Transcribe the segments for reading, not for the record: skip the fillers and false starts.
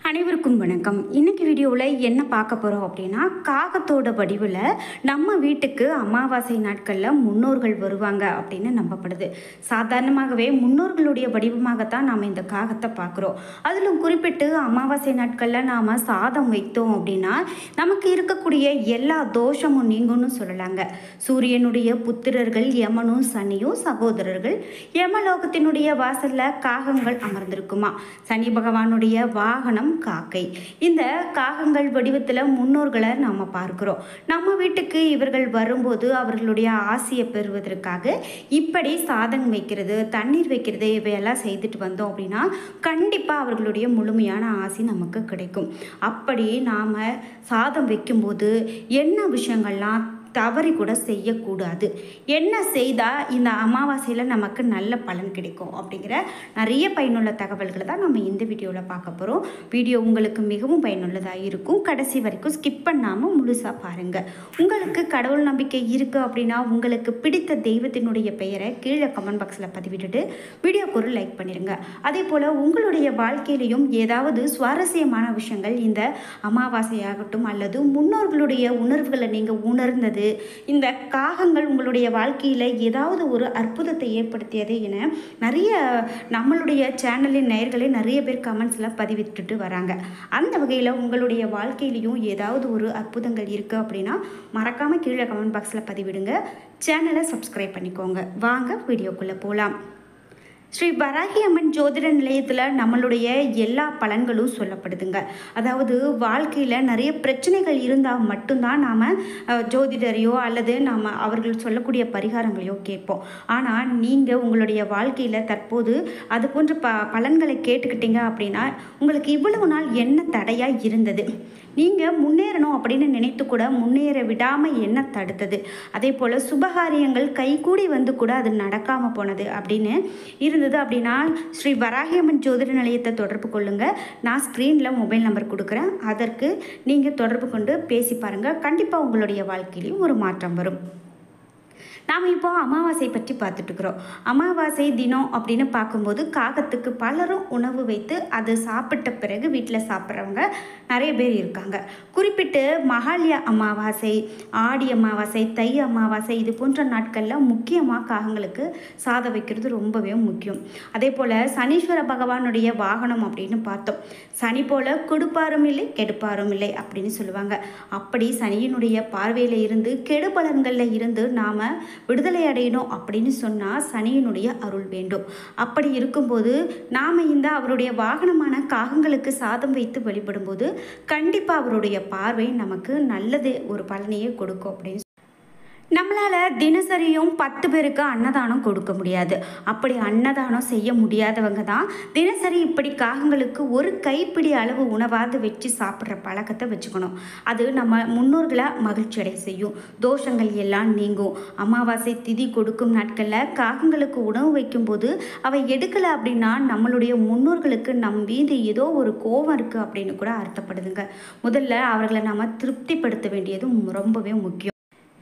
அனைவருக்கும் வணக்கம். இன்னைக்கு வீடியோவில் என்ன பார்க்க போகிறோம் அப்படின்னா, காகத்தோட வடிவில் நம்ம வீட்டுக்கு அமாவாசை நாட்களில் முன்னோர்கள் வருவாங்க அப்படின்னு நம்பப்படுது. சாதாரணமாகவே முன்னோர்களுடைய வடிவமாகத்தான் நாம் இந்த காகத்தை பார்க்குறோம். அதிலும் குறிப்பிட்டு அமாவாசை நாட்களில் நாம் சாதம் வைத்தோம் அப்படின்னா நமக்கு இருக்கக்கூடிய எல்லா தோஷமும் நீங்கும்னு சொல்லலாங்க. சூரியனுடைய புத்திரர்கள் யமனும் சனியும் சகோதரர்கள். யமலோகத்தினுடைய வாசலில் காகங்கள் அமர்ந்திருக்குமா. சனி பகவானுடைய வாகனம் காக்கை. இந்த காகங்கள் வடிவத்தில் முன்னோர்களை நாம் பார்க்கிறோம். நம்ம வீட்டுக்கு இவர்கள் வரும்போது அவர்களுடைய ஆசையை பெறுவதற்காக இப்படி சாதம் வைக்கிறது, தண்ணீர் வைக்கிறது, இவையெல்லாம் செய்துட்டு வந்தோம் அப்படின்னா கண்டிப்பாக அவர்களுடைய முழுமையான ஆசை நமக்கு கிடைக்கும். அப்படி நாம் சாதம் வைக்கும்போது என்ன விஷயங்கள்லாம் தவறி கூட செய்யக்கூடாது, என்ன செய்தால் இந்த அமாவாசையில் நமக்கு நல்ல பலன் கிடைக்கும் அப்படிங்கிற நிறைய பயனுள்ள தகவல்களை தான் நம்ம இந்த வீடியோவில் பார்க்க போகிறோம். வீடியோ உங்களுக்கு மிகவும் பயனுள்ளதாக இருக்கும். கடைசி வரைக்கும் ஸ்கிப் பண்ணாமல் முழுசாக பாருங்கள். உங்களுக்கு கடவுள் நம்பிக்கை இருக்குது அப்படின்னா உங்களுக்கு பிடித்த தெய்வத்தினுடைய பெயரை கீழே கமெண்ட் பாக்ஸில் பதிவிட்டுட்டு வீடியோக்கு ஒரு லைக் பண்ணிடுங்க. அதே போல் உங்களுடைய வாழ்க்கையிலையும் ஏதாவது சுவாரஸ்யமான விஷயங்கள் இந்த அமாவாசையாகட்டும் அல்லது முன்னோர்களுடைய உணர்வுகளை நீங்கள் உணர்ந்தது, இந்த காகங்கள் உங்களுடைய வாழ்க்கையில் ஏதாவது ஒரு அற்புதத்தை ஏற்படுத்தியது என நிறைய நம்மளுடைய சேனலின் நேயர்களே நிறைய பேர் கமெண்ட்ஸில் பதிவிட்டுட்டு வராங்க. அந்த வகையில் உங்களுடைய வாழ்க்கையிலையும் ஏதாவது ஒரு அற்புதங்கள் இருக்குது அப்படின்னா மறக்காமல் கீழே கமெண்ட் பாக்ஸில் பதிவிடுங்க. சேனலை சப்ஸ்கிரைப் பண்ணிக்கோங்க. வாங்க வீடியோக்குள்ளே போகலாம். ஸ்ரீ வராகி அம்மன் ஜோதிட நிலையத்தில் நம்மளுடைய எல்லா பலன்களும் சொல்லப்படுதுங்க. அதாவது வாழ்க்கையில் நிறைய பிரச்சனைகள் இருந்தால் மட்டும்தான் நாம் ஜோதிடரையோ அல்லது நாம் அவர்கள் சொல்லக்கூடிய பரிகாரங்களையோ கேட்போம். ஆனால் நீங்கள் உங்களுடைய வாழ்க்கையில் தற்போது அது போன்ற பலன்களை கேட்டுக்கிட்டீங்க அப்படின்னா உங்களுக்கு இவ்வளவு நாள் என்ன தடையாக இருந்தது, நீங்கள் முன்னேறணும் அப்படின்னு நினைத்து கூட முன்னேற விடாமல் என்ன தடுத்தது, அதே போல் சுபகாரியங்கள் கைகூடி வந்து கூட அது நடக்காமல் போனது அப்படின்னு இருந்தது அப்படின்னா ஸ்ரீ வராகி அம்மன் ஜோதிட நிலையத்தை தொடர்பு கொள்ளுங்கள். நான் ஸ்க்ரீனில் மொபைல் நம்பர் கொடுக்குறேன். அதற்கு நீங்கள் தொடர்பு கொண்டு பேசி பாருங்கள். கண்டிப்பாக உங்களுடைய வாழ்க்கையிலையும் ஒரு மாற்றம் வரும். நாம் இப்போ அமாவாசை பற்றி பார்த்துட்ருக்குறோம். அமாவாசை தினம் அப்படின்னு பார்க்கும்போது காகத்துக்கு பலரும் உணவு வைத்து அது சாப்பிட்ட பிறகு வீட்டில் சாப்பிட்றவங்க நிறைய பேர் இருக்காங்க. குறிப்பிட்டு மகாலய அமாவாசை, ஆடி அமாவாசை, தை அமாவாசை இது போன்ற நாட்களில் முக்கியமாக காகங்களுக்கு சாதம் வைக்கிறது ரொம்பவே முக்கியம். அதே போல் சனீஸ்வர பகவானுடைய வாகனம் அப்படின்னு பார்த்தோம். சனி போல் கொடுப்பாரும் இல்லை கெடுப்பாரும் இல்லை அப்படின்னு சொல்லுவாங்க. அப்படி சனியினுடைய பார்வையில் இருந்து கெடுபலன்களில் இருந்து நாம் விடுதலை அடையணும் அப்படின்னு சொன்னால் சனியினுடைய அருள் வேண்டும். அப்படி இருக்கும்போது நாம் இந்த அவருடைய வாகனமான காகங்களுக்கு சாதம் வைத்து வழிபடும்போது கண்டிப்பாக அவருடைய பார்வை நமக்கு நல்லது ஒரு பலனையே கொடுக்கும் அப்படின்னு. நம்மளால் தினசரியும் 10 பேருக்கு அன்னதானம் கொடுக்க முடியாது. அப்படி அன்னதானம் செய்ய முடியாதவங்க தான் தினசரி இப்படி காகங்களுக்கு ஒரு கைப்பிடி அளவு உணவாவது வச்சு சாப்பிட்ற பழக்கத்தை வச்சுக்கணும். அது நம்ம முன்னோர்களை மகிழ்ச்சி அடைய செய்யும். தோஷங்கள் எல்லாம் நீங்கும். அமாவாசை திதி கொடுக்கும் நாட்களில் காகங்களுக்கு உணவு வைக்கும்போது அவை எடுக்கலை அப்படின்னா நம்மளுடைய முன்னோர்களுக்கு நம் மீது ஏதோ ஒரு கோபம் இருக்குது அப்படின்னு கூட அர்த்தப்படுதுங்க. முதல்ல அவர்களை நாம் திருப்திப்படுத்த வேண்டியது ரொம்பவே முக்கியம்.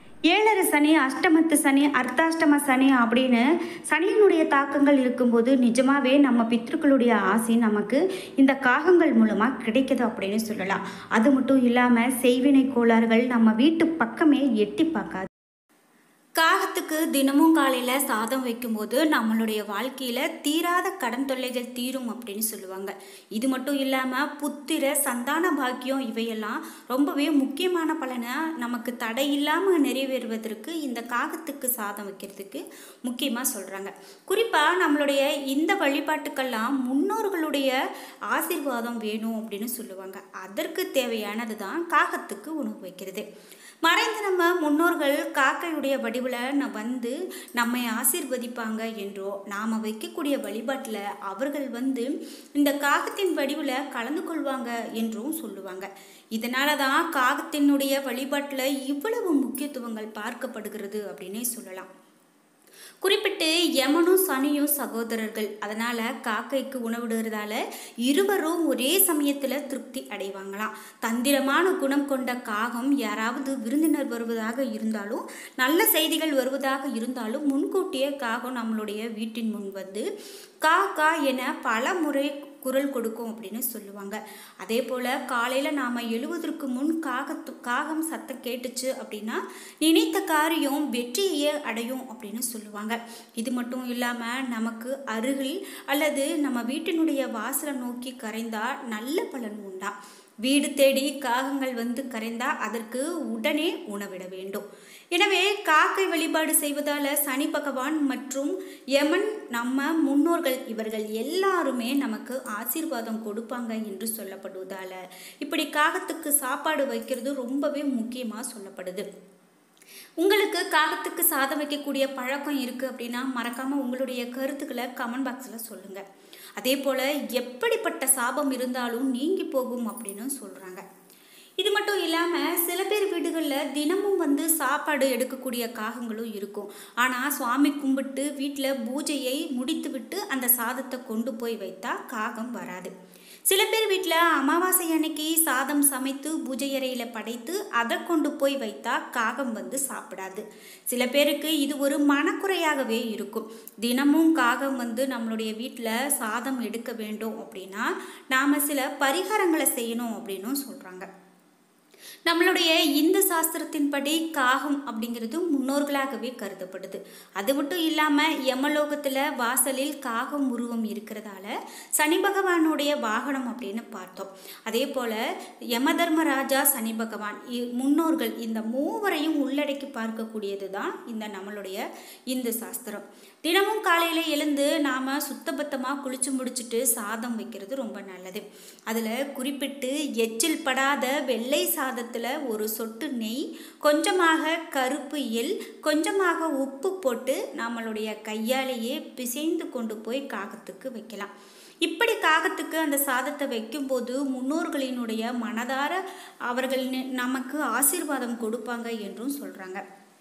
7 சனி, அஷ்டமத்து சனி, அர்த்தாஷ்டம சனி அப்படின்னு சனியினுடைய தாக்கங்கள் இருக்கும்போது நிஜமாகவே நம்ம பித்ருக்களுடைய ஆசை நமக்கு இந்த காகங்கள் மூலமாக கிடைக்குது அப்படின்னு சொல்லலாம். அது மட்டும் இல்லாமல் செய்வினை கோளாறுகள் நம்ம வீட்டு பக்கமே எட்டி பார்க்காது. காகத்துக்கு தினமும் காலையில் சாதம் வைக்கும்போது நம்மளுடைய வாழ்க்கையில் தீராத கடன் தொல்லைகள் தீரும் அப்படின்னு சொல்லுவாங்க. இது மட்டும் இல்லாமல் புத்திர சந்தான பாக்கியம் இவையெல்லாம் ரொம்பவே முக்கியமான பலனை நமக்கு தடை இல்லாமல் நிறைவேறுவதற்கு இந்த காகத்துக்கு சாதம் வைக்கிறதுக்கு முக்கியமாக சொல்கிறாங்க. குறிப்பாக நம்மளுடைய இந்த வழிபாட்டுக்கெல்லாம் முன்னோர்களுடைய ஆசீர்வாதம் வேணும் அப்படின்னு சொல்லுவாங்க. அதற்கு தேவையானது தான் காகத்துக்கு உணவு வைக்கிறது. மறைந்த நம்ம முன்னோர்கள் காக்கையுடைய வடிவில் வந்து நம்மை ஆசீர்வதிப்பாங்க என்றோ நாம் வைக்கக்கூடிய வழிபாட்டில் அவர்கள் வந்து இந்த காகத்தின் வடிவில் கலந்து கொள்வாங்க என்றும் சொல்லுவாங்க. இதனால தான் காகத்தினுடைய வழிபாட்டில் இவ்வளவு முக்கியத்துவங்கள் பார்க்கப்படுகிறது அப்படின்னே சொல்லலாம். குறிப்பிட்டு யமனும் சனியும் சகோதரர்கள். அதனால் காக்கைக்கு உணவிடுறதால இருவரும் ஒரே சமயத்தில் திருப்தி அடைவாங்களாம். தந்திரமான குணம் கொண்ட காகம் யாராவது விருந்தினர் வருவதாக இருந்தாலும் நல்ல செய்திகள் வருவதாக இருந்தாலும் முன்கூட்டியே காகம் நம்மளுடைய வீட்டின் முன் வந்து கா கா என பல முறை குரல் கொடுக்கும் அப்படின்னு சொல்லுவாங்க. அதே போல் காலையில் நாம் எழுவதற்கு முன் காகம் சத்தம் கேட்டுச்சு அப்படின்னா நினைத்த காரியம் வெற்றியை அடையும் அப்படின்னு சொல்லுவாங்க. இது மட்டும் இல்லாமல் நமக்கு அருகில் அல்லது நம்ம வீட்டினுடைய வாசலை நோக்கி கரைந்தால் நல்ல பலன் உண்டா. வீடு தேடி காகங்கள் வந்து கரைந்தால் அதற்கு உடனே உணவிட வேண்டும். எனவே காக்கை வழிபாடு செய்வதால் சனி பகவான் மற்றும் யமன் நம்ம முன்னோர்கள் இவர்கள் எல்லாருமே நமக்கு ஆசீர்வாதம் கொடுப்பாங்க என்று சொல்லப்படுவதால் இப்படி காகத்துக்கு சாப்பாடு வைக்கிறது ரொம்பவே முக்கியமாக சொல்லப்படுது. உங்களுக்கு காகத்துக்கு சாதம் வைக்கக்கூடிய பழக்கம் இருக்குது அப்படின்னா மறக்காமல் உங்களுடைய கருத்துக்களை கமெண்ட் பாக்ஸில் சொல்லுங்கள். அதே போல் எப்படிப்பட்ட சாபம் இருந்தாலும் நீங்கி போகும் அப்படின்னு சொல்கிறாங்க. இது மட்டும் இல்லாமல் சில பேர் வீடுகளில் தினமும் வந்து சாப்பாடு எடுக்கக்கூடிய காகங்களும் இருக்கும். ஆனால் சுவாமி கும்பிட்டு வீட்டில் பூஜையை முடித்து விட்டு அந்த சாதத்தை கொண்டு போய் வைத்தா காகம் வராது. சில பேர் வீட்டில் அமாவாசை அன்னைக்கு சாதம் சமைத்து பூஜை அறையில் படைத்து அதை கொண்டு போய் வைத்தா காகம் வந்து சாப்பிடாது. சில பேருக்கு இது ஒரு மனக்குறையாகவே இருக்கும். தினமும் காகம் வந்து நம்மளுடைய வீட்டில் சாதம் எடுக்க வேண்டும் அப்படின்னா நாம் சில பரிகாரங்களை செய்யணும் அப்படின்னும் சொல்கிறாங்க. நம்மளுடைய இந்து சாஸ்திரத்தின்படி காகம் அப்படிங்கிறது முன்னோர்களாகவே கருதப்படுது. அது மட்டும் இல்லாமல் யமலோகத்தில் வாசலில் காகம் உருவம் இருக்கிறதால சனி பகவானுடைய வாகனம் அப்படின்னு பார்த்தோம். அதே போல் யமதர்மராஜா, சனி பகவான், முன்னோர்கள் இந்த மூவரையும் உள்ளடக்கி பார்க்கக்கூடியது தான் இந்த நம்மளுடைய இந்து சாஸ்திரம். தினமும் காலையில் எழுந்து நாம் சுத்தபத்தமாக குளிச்சு முடிச்சுட்டு சாதம் வைக்கிறது ரொம்ப நல்லது. அதில் குறிப்பிட்டு எச்சில் படாத வெள்ளை சாதத்தில் ஒரு சொட்டு நெய், கொஞ்சமாக கருப்பு எள், கொஞ்சமாக உப்பு போட்டு நம்மளுடைய கையாலேயே பிசைந்து கொண்டு போய் காகத்துக்கு வைக்கலாம். இப்படி காகத்துக்கு அந்த சாதத்தை வைக்கும்போது முன்னோர்களினுடைய மனதார அவர்கள் நமக்கு ஆசீர்வாதம் கொடுப்பாங்க என்றும் சொல்கிறாங்க.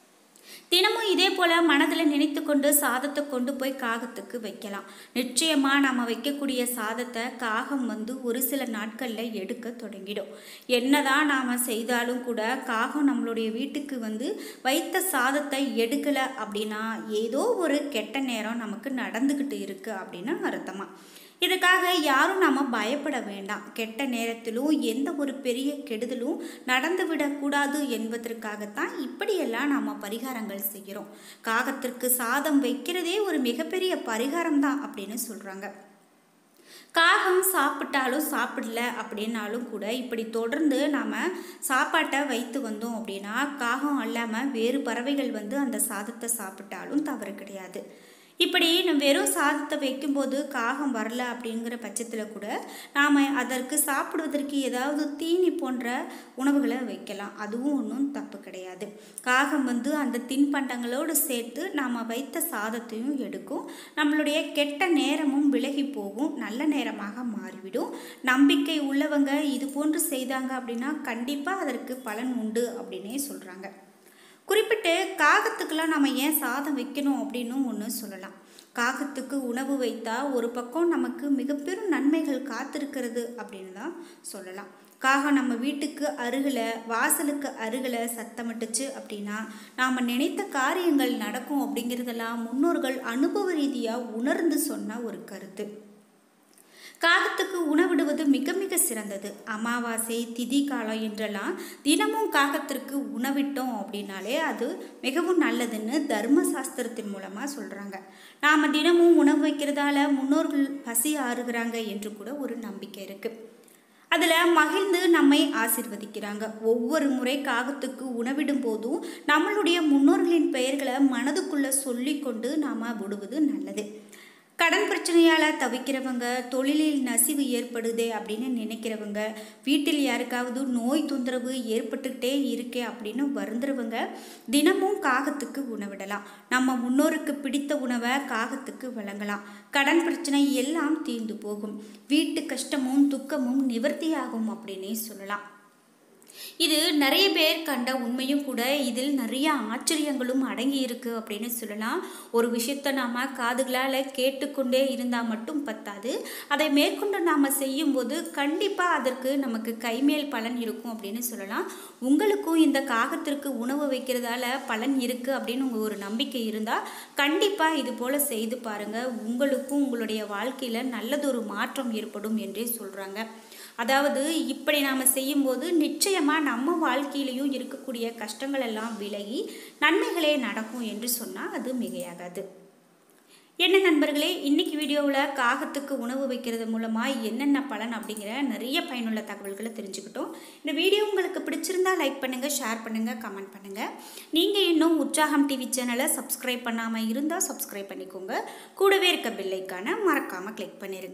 தினமும் இதே போல் மனதில் நினைத்து கொண்டு சாதத்தை கொண்டு போய் காகத்துக்கு வைக்கலாம். நிச்சயமாக நம்ம வைக்கக்கூடிய சாதத்தை காகம் வந்து ஒரு சில நாட்களில் எடுக்க தொடங்கிடும். என்னதான் நாம் செய்தாலும் கூட காகம் நம்மளுடைய வீட்டுக்கு வந்து வைத்த சாதத்தை எடுக்கலை அப்படின்னா ஏதோ ஒரு கெட்ட நேரம் நமக்கு நடந்துக்கிட்டு இருக்குது அப்படின்னு அர்த்தமா. இதுக்காக யாரும் நாம் பயப்பட வேண்டாம். கெட்ட நேரத்திலும் எந்த ஒரு பெரிய கெடுதலும் நடந்துவிடக்கூடாது என்பதற்காகத்தான் இப்படியெல்லாம் நாம் பரிகாரங்கள் செய்கிறோம். காகத்திற்கு சாதம் வைக்கிறதே ஒரு மிகப்பெரிய பரிகாரம் தான் அப்படின்னு சொல்கிறாங்க. காகம் சாப்பிட்டாலும் சாப்பிடல அப்படின்னாலும் கூட இப்படி தொடர்ந்து நாம் சாப்பாட்டை வைத்து வந்தோம் அப்படின்னா காகம் அல்லாமல் வேறு பறவைகள் வந்து அந்த சாதத்தை சாப்பிட்டாலும் தவறு கிடையாது. இப்படி நம்ம வெறும் சாதத்தை வைக்கும்போது காகம் வரல அப்படிங்கிற பட்சத்தில் கூட நாம் அதற்கு சாப்பிடுவதற்கு ஏதாவது தீனி போன்ற உணவுகளை வைக்கலாம். அதுவும் ஒன்றும் தப்பு கிடையாது. காகம் வந்து அந்த தின்பண்டங்களோடு சேர்த்து நாம் வைத்த சாதத்தையும் எடுக்கும். நம்மளுடைய கெட்ட நேரமும் விலகி போகும், நல்ல நேரமாக மாறிவிடும். நம்பிக்கை உள்ளவங்க இது போன்று செய்தாங்க அப்படின்னா கண்டிப்பாக அதற்கு பலன் உண்டு அப்படின்னே சொல்கிறாங்க. குறிப்பிட்டு காகத்துக்கெல்லாம் நம்ம ஏன் சாதம் வைக்கணும் அப்படின்னு ஒன்று சொல்லலாம். காகத்துக்கு உணவு வைத்தா ஒரு பக்கம் நமக்கு மிகப்பெரும் நன்மைகள் காத்திருக்கிறது அப்படின்னு தான் சொல்லலாம். காகம் நம்ம வீட்டுக்கு அருகில், வாசலுக்கு அருகில் சத்தமிட்டுச்சு அப்படின்னா நாம் நினைத்த காரியங்கள் நடக்கும் அப்படிங்கிறதெல்லாம் முன்னோர்கள் அனுபவ ரீதியாக உணர்ந்து சொன்ன ஒரு கருத்து. காகத்துக்கு உணவிடுவது மிக மிக சிறந்தது. அமாவாசை, திதி காலம் என்றெல்லாம் தினமும் காகத்திற்கு உணவிட்டோம் அப்படின்னாலே அது மிகவும் நல்லதுன்னு தர்ம சாஸ்திரத்தின் மூலமாக சொல்கிறாங்க. நாம் தினமும் உணவு வைக்கிறதால முன்னோர்கள் பசி ஆறுகிறாங்க என்று கூட ஒரு நம்பிக்கை இருக்குது. அதில் மகிழ்ந்து நம்மை ஆசீர்வதிக்கிறாங்க. ஒவ்வொரு முறை காகத்துக்கு உணவிடும் போதும் நம்மளுடைய முன்னோர்களின் பெயர்களை மனதுக்குள்ளே சொல்லி கொண்டு நாம் விடுவது நல்லது. கடன் பிரச்சனையால் தவிக்கிறவங்க, தொழிலில் நசிவு ஏற்படுதே அப்படின்னு நினைக்கிறவங்க, வீட்டில் யாருக்காவது நோய் தொந்தரவு ஏற்பட்டுக்கிட்டே இருக்கே அப்படின்னு வருந்துறவங்க தினமும் காகத்துக்கு உணவிடலாம். நம்ம முன்னோருக்கு பிடித்த உணவை காகத்துக்கு வழங்கலாம். கடன் பிரச்சனை எல்லாம் தீர்ந்து போகும். வீட்டு கஷ்டமும் துக்கமும் நிவர்த்தியாகும் அப்படின்னே சொல்லலாம். இது நிறைய பேர் கண்ட உண்மையும் கூட. இதில் நிறைய ஆச்சரியங்களும் அடங்கி இருக்கு அப்படின்னு சொல்லலாம். ஒரு விஷயத்தை நாம் காதுகளால் கேட்டுக்கொண்டே இருந்தால் மட்டும் பத்தாது, அதை மேற்கொண்டு நாம் செய்யும்போது கண்டிப்பாக அதற்கு நமக்கு கைமேல் பலன் இருக்கும் அப்படின்னு சொல்லலாம். உங்களுக்கும் இந்த காகத்திற்கு உணவு வைக்கிறதால பலன் இருக்குது அப்படின்னு ஒரு நம்பிக்கை இருந்தால் கண்டிப்பாக இது போல் செய்து பாருங்கள். உங்களுக்கும் உங்களுடைய வாழ்க்கையில் நல்லதொரு மாற்றம் ஏற்படும் என்றே சொல்கிறாங்க. அதாவது இப்படி நாம் செய்யும்போது நிச்சயமாக நம்ம வாழ்க்கையிலையும் இருக்கக்கூடிய கஷ்டங்கள் எல்லாம் விலகி நன்மைகளே நடக்கும் என்று சொன்னால் அது மிகையாகாது. என்ன நண்பர்களே, இன்னைக்கு வீடியோவில் காகத்துக்கு உணவு வைக்கிறது மூலமாக என்னென்ன பலன் அப்படிங்கிற நிறைய பயனுள்ள தகவல்களை தெரிஞ்சுக்கிட்டோம். இந்த வீடியோ உங்களுக்கு பிடிச்சிருந்தா லைக் பண்ணுங்கள், ஷேர் பண்ணுங்கள், கமெண்ட் பண்ணுங்கள். நீங்கள் இன்னும் உற்சாகம் டிவி சேனலை சப்ஸ்கிரைப் பண்ணாமல் இருந்தால் சப்ஸ்கிரைப் பண்ணிக்கோங்க. கூடவே இருக்க பெல் ஐக்கானை மறக்காமல் கிளிக் பண்ணிடுங்க.